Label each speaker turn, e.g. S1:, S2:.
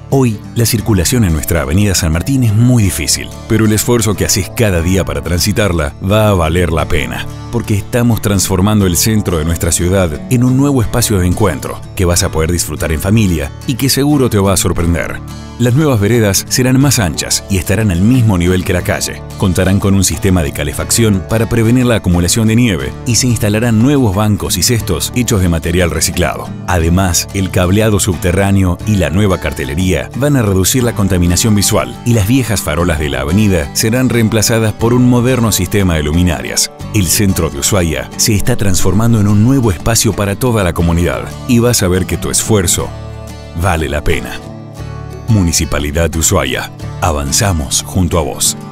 S1: Hoy, la circulación en nuestra avenida San Martín es muy difícil, pero el esfuerzo que haces cada día para transitarla va a valer la pena, porque estamos transformando el centro de nuestra ciudad en un nuevo espacio de encuentro que vas a poder disfrutar en familia y que seguro te va a sorprender. Las nuevas veredas serán más anchas y estarán al mismo nivel que la calle. Contarán con un sistema de calefacción para prevenir la acumulación de nieve y se instalarán nuevos bancos y cestos hechos de material reciclado. Además, el cableado subterráneo y la nueva cartelería van a reducir la contaminación visual y las viejas farolas de la avenida serán reemplazadas por un moderno sistema de luminarias. El centro de Ushuaia se está transformando en un nuevo espacio para toda la comunidad y vas a ver que tu esfuerzo vale la pena. Municipalidad de Ushuaia. Avanzamos junto a vos.